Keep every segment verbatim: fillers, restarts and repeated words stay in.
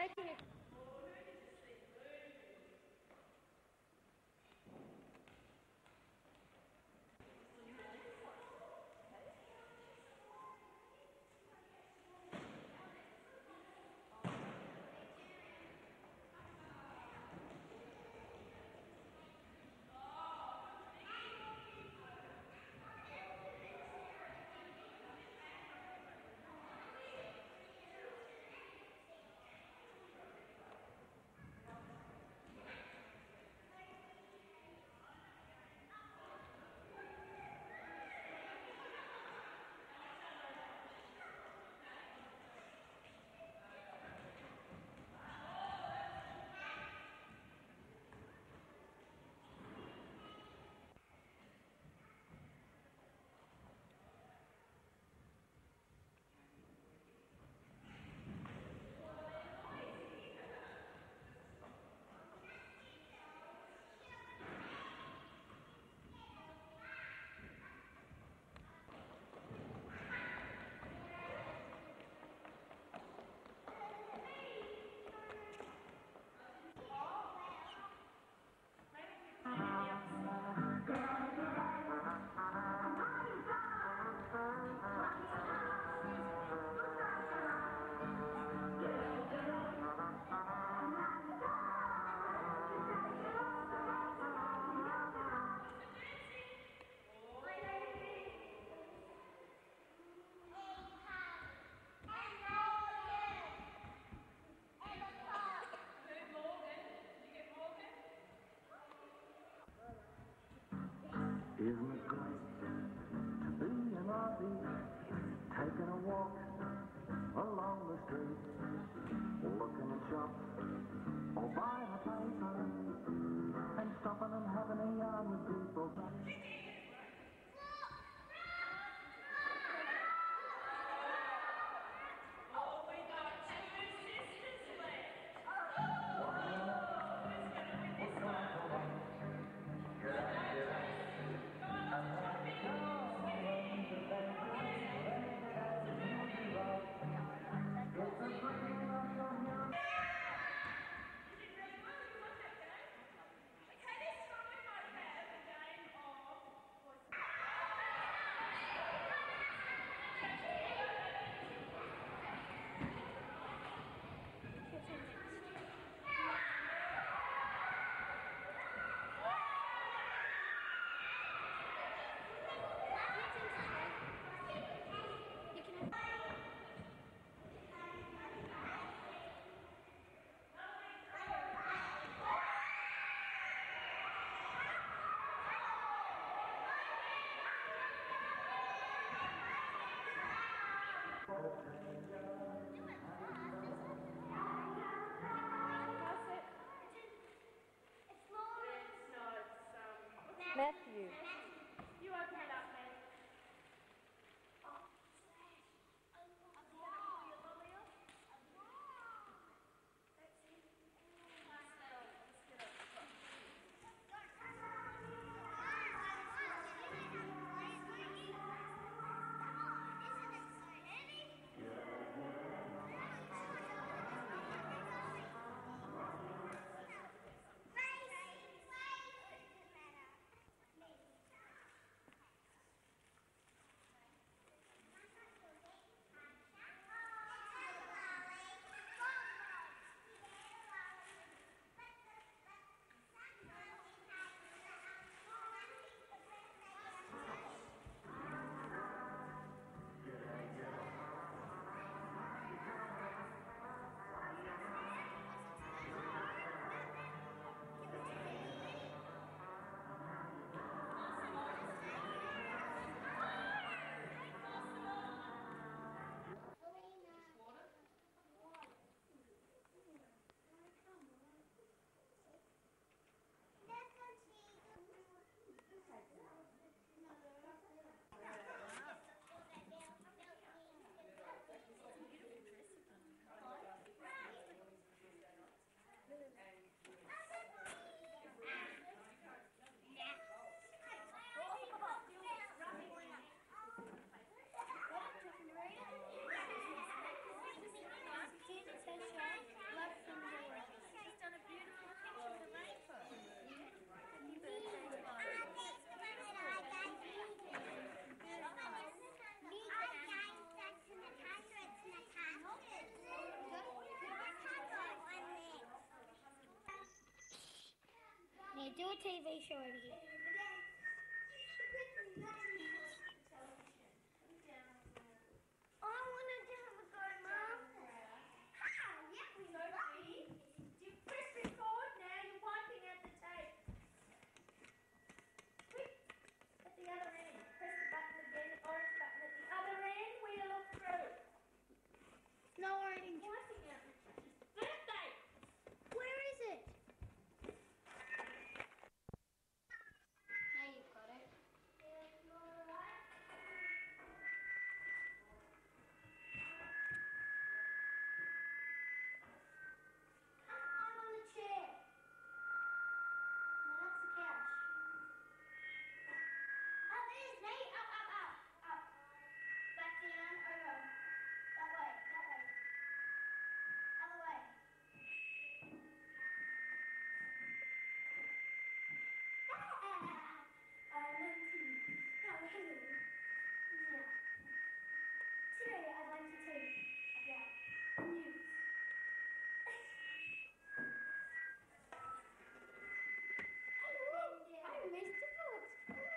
making a... Isn't it great to be an Aussie, taking a walk along the street, looking at shops or buying a paper and stopping and having a yarn with people. Matthew. You open it up, mate. do a T V show over here. I want to have a go, Mum. Ah, yeah, we know. Sophie, you press record now. You're wiping out the tape. Quick, at the other end. Press the button again, the orange button at the other end. We'll look through. No orange. Wiping out Richard's birthday. Where is it? Now you've got it. I'm on the chair. No, that's the couch. Oh, there's me. Up, up, up, up. Back down, over. That way, that way. Other way. Ah, I'm empty. Oh, hello. Yeah. Today I'd like to tell you about news. I'm Mister Foot.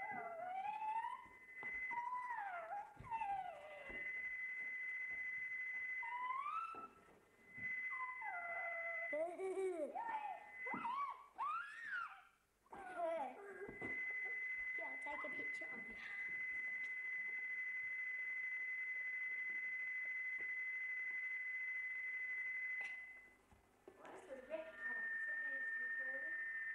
Yeah, I'll take a picture of you. Why is the rec on? Does that mean it's recording?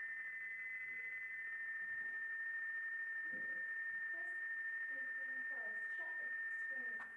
Press the thing closed. Shut the screen off.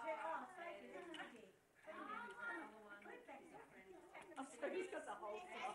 So he's got the whole thing.